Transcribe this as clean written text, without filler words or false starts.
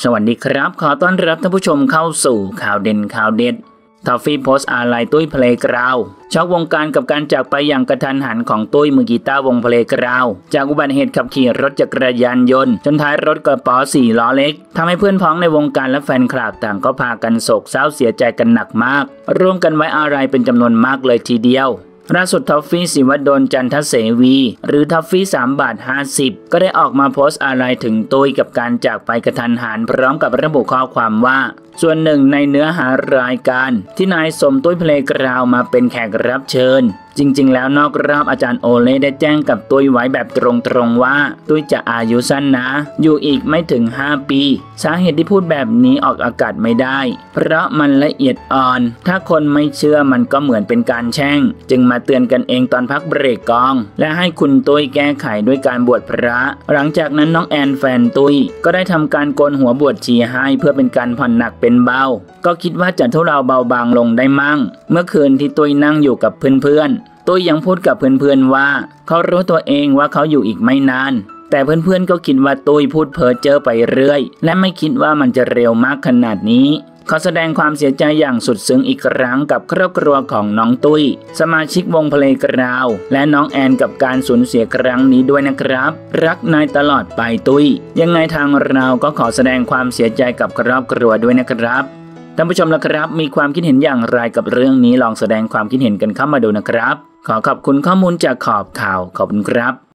สวัสดีครับขอต้อนรับท่านผู้ชมเข้าสู่ข่าวเด่นข่าวเด็ดทอฟฟี่โพสต์อาลัยตุ้ยเพลงกราวช็อกวงการกับการจากไปอย่างกระทันหันของตุ้ยมือกีตาร์วงเพลงกราวจากอุบัติเหตุขับขี่รถจักรยานยนต์จนท้ายรถกระป๋อ4 ล้อเล็กทำให้เพื่อนพ้องในวงการและแฟนคลับต่างก็พากันโศกเศร้าเสียใจกันหนักมากร่วมกันไว้อาลัยเป็นจำนวนมากเลยทีเดียวล่าสุดทอฟฟี่ศิวดลจันทเสวีหรือทอฟฟี่3.50 ก็ได้ออกมาโพสต์อาลัยถึงตุ้ยกับการจากไปกระทันหันพร้อมกับระบุข้อความว่าส่วนหนึ่งในเนื้อหารายการที่นายสมตุ้ยเพลงกราวมาเป็นแขกรับเชิญจริงๆแล้วนอกรอบอาจารย์โอเล่ได้แจ้งกับตุ้ยไว้แบบตรงๆว่าตุ้ยจะอายุสั้นนะอยู่อีกไม่ถึง5 ปีสาเหตุที่พูดแบบนี้ออกอากาศไม่ได้เพราะมันละเอียดอ่อนถ้าคนไม่เชื่อมันก็เหมือนเป็นการแช่งจึงมาเตือนกันเองตอนพักเบรกกองและให้คุณตุ้ยแก้ไขด้วยการบวชพระหลังจากนั้นน้องแอนแฟนตุ้ยก็ได้ทำการโกนหัวบวชชีให้เพื่อเป็นการผ่อนหนักเป็นเบาก็คิดว่าจะทุเลาเบาบางลงได้มั่งเมื่อคืนที่ตุ้ยนั่งอยู่กับเพื่อนๆตุ้ยยังพูดกับเพื่อนๆว่าเขารู้ตัวเองว่าเขาอยู่อีกไม่นานแต่เพื่อนๆก็คิดว่าตุ้ยพูดเพ้อเจ้อไปเรื่อยและไม่คิดว่ามันจะเร็วมากขนาดนี้ขอแสดงความเสียใจอย่างสุดซึ้งอีกครั้งกับครอบครัวของน้องตุ้ยสมาชิกวงเพลงกราวและน้องแอนกับการสูญเสียครั้งนี้ด้วยนะครับรักนายตลอดไปตุ้ยยังไงทางเราก็ขอแสดงความเสียใจกับครอบครัวด้วยนะครับท่านผู้ชมละครับมีความคิดเห็นอย่างไรกับเรื่องนี้ลองแสดงความคิดเห็นกันเข้ามาดูนะครับขอขอบคุณข้อมูลจากขอบข่าวขอบคุณครับ